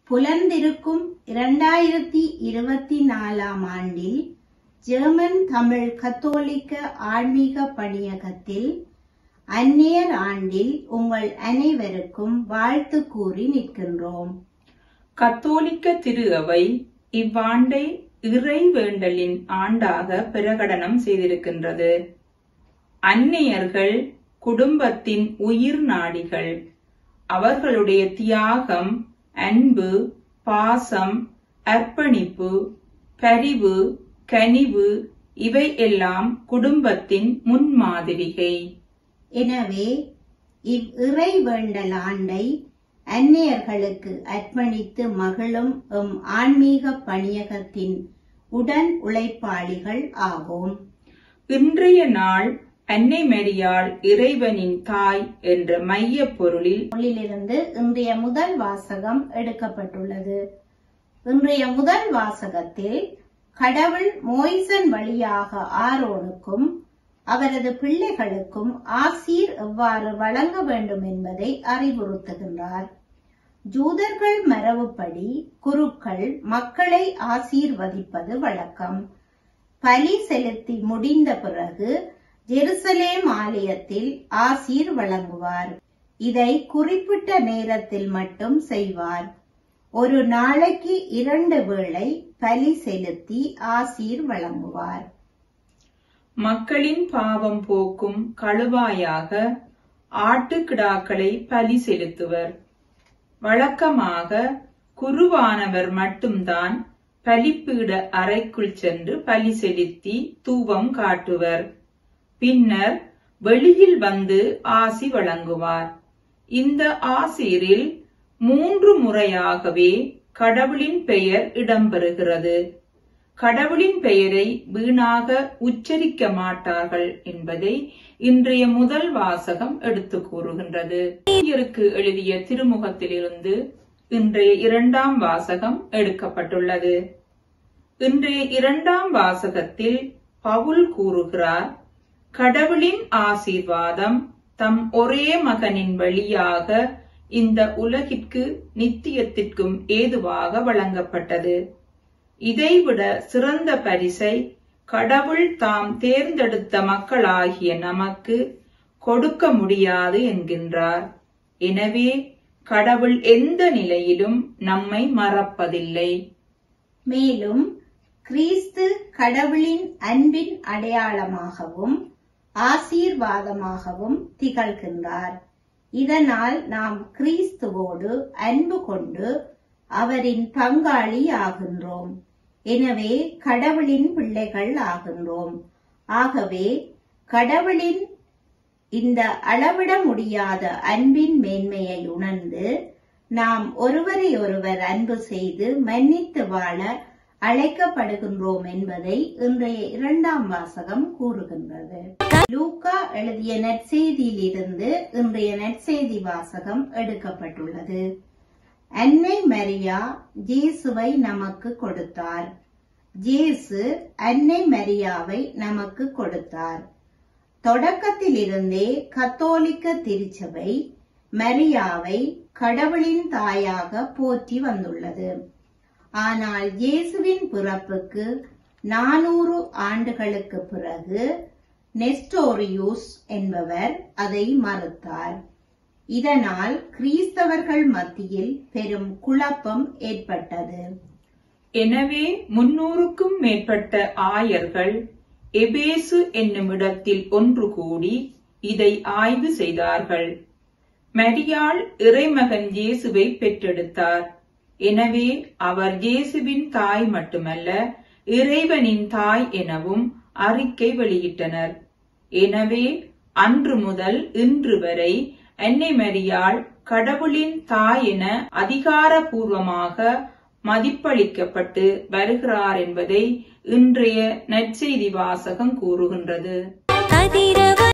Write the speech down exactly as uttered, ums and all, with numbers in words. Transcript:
புலர்ந்திருக்கும் இரண்டாயிரத்தி இருபத்தி நாலாம் ஆண்டில் ஜெர்மன் தமிழ் கத்தோலிக்க ஆன்மீக பணியகத்தில் அந்நியர் ஆண்டில் உங்கள் அனைவருக்கும் வாழ்த்து கூறி நிற்கின்றோம். கத்தோலிக்க திரு அவை இவ்வாண்டை இறை வேண்டலின் ஆண்டாக பிரகடனம் செய்திருக்கின்றது. அந்நியர்கள் குடும்பத்தின் உயிர் நாடிகள். அவர்களுடைய தியாகம், அன்பு, பாசம், அர்ப்பணிப்பு, பரிவு, கனிவு இவை எல்லாம் குடும்பத்தின் முன்மாதிரிகை. எனவே இவ் இறை வேண்டல் ஆண்டை அந்நியர்களுக்கு அர்ப்பணித்து மகிழும் எம் ஆன்மீக பணியகத்தின் உடன் உழைப்பாளிகள் ஆவோம். இன்றைய நாள் அன்னை மரியாள் இறைவனின் தாய் என்ற மைய பொருளில் இருந்து இன்றைய முதல் வாசகம் எடுக்கப்பட்டுள்ளது. இன்றைய முதல் வாசகத்தில் கடவுள் மோய்சன் வழியாக ஆரோனுக்கும் அவரது பிள்ளைகளுக்கும் ஆசீர் எவ்வாறு வழங்க வேண்டும் என்பதை அறிவுறுத்துகின்றார். ஜூதர்கள் மரபுப்படி குருக்கள் மக்களை ஆசீர்வதிப்பது வழக்கம். பலி செலுத்தி முடிந்த பிறகு ஜெருசலேம் ஆலயத்தில் ஆசீர் வழங்குவார். இதை குறிப்பிட்ட நேரத்தில் மட்டும் செய்வார். ஒரு நாளைக்கு இரண்டு வேளை பலி செலுத்தி ஆசீர் வழங்குவார். மக்களின் பாவம் போக்கும் கழுவாயாக ஆட்டுக்கிடாக்களை பலி செலுத்துவர். வழக்கமாக குருவானவர் மட்டும்தான் பலிப்பீட அறைக்குள் சென்று பலி செலுத்தி தூபம் காட்டுவர். பின்னர் வெளியில் வந்து ஆசி வழங்குவார். இந்த ஆசீரில் மூன்று முறையாகவே கடவுளின் பெயர் இடம்பெறுகிறது. கடவுளின் பெயரை வீணாக உச்சரிக்க மாட்டார்கள் என்பதை இன்றைய முதல் வாசகம் எடுத்து கூறுகின்றது. எழுதிய திருமுகத்திலிருந்து இன்றைய இரண்டாம் வாசகம் எடுக்கப்பட்டுள்ளது. இன்றைய இரண்டாம் வாசகத்தில் பவுல் கூறுகிறார், கடவுளின் ஆசீர்வாதம் தம் ஒரே மகனின் வழியாக இந்த உலகிற்கு நித்தியத்திற்கும் ஏதுவாக வழங்கப்பட்டது. இதைவிட சிறந்த பரிசை கடவுள் தாம் தேர்ந்தெடுத்த மக்களாகிய நமக்கு கொடுக்க முடியாது என்கின்றார். எனவே கடவுள் எந்த நிலையிலும் நம்மை மறப்பதில்லை. மேலும் கிறிஸ்து கடவுளின் அன்பின் அடையாளமாகவும் ஆசீர்வாதமாகவும் திகழ்கின்றார். இதனால் நாம் கிறிஸ்துவோடு அன்பு கொண்டு அவரின் பங்காளி ஆகின்றோம். எனவே கடவுளின் பிள்ளைகள் ஆகின்றோம். ஆகவே கடவுளின் இந்த அளவிட முடியாத அன்பின் மேன்மையை உணர்ந்து நாம் ஒருவரை ஒருவர் அன்பு செய்து மன்னித்து வாழ அழைக்கப்படுகின்றோம் என்பதை இன்றைய இரண்டாம் வாசகம் கூறுகின்றது. லூக்கா எழுதிய நற்செய்தியில் இருந்து இன்றைய நற்செய்தி வாசகம் எடுக்கப்பட்டுள்ளது. அன்னை மரியா ஜேசுவை நமக்கு கொடுத்தார். ஜேசு அன்னை மரியாவை நமக்கு கொடுத்தார். தொடக்கத்திலிருந்தே கத்தோலிக்க திருச்சபை மரியாவை கடவுளின் தாயாக போற்றி வந்துள்ளது. ஆனால் இயேசுவின் பிறப்புக்கு நானூறு ஆண்டுகளுக்கு பிறகு நெஸ்டோரியூஸ் என்பவர் அதை மறுத்தார். இதனால் கிறிஸ்தவர்கள் மத்தியில் பெரும் குழப்பம் ஏற்பட்டது. எனவே முன்னூறுக்கும் மேற்பட்ட ஆயர்கள் எபேசு என்னும் இடத்தில் ஒன்று கூடி இதை ஆய்வு செய்தார்கள். மரியாள் இறைமகன் இயேசுவை பெற்றெடுத்தார். எனவே அவர் இயேசுவின் தாய் மட்டுமல்ல, இறைவனின் தாய் எனவும் அறிக்கை வெளியிட்டனர். எனவே அன்று முதல் இன்று வரை அன்னை மரியாள் கடவுளின் தாய் என அதிகாரபூர்வமாக மதிப்பளிக்கப்பட்டு வருகிறார் என்பதை இன்றைய நற்செய்தி வாசகம் கூறுகின்றது.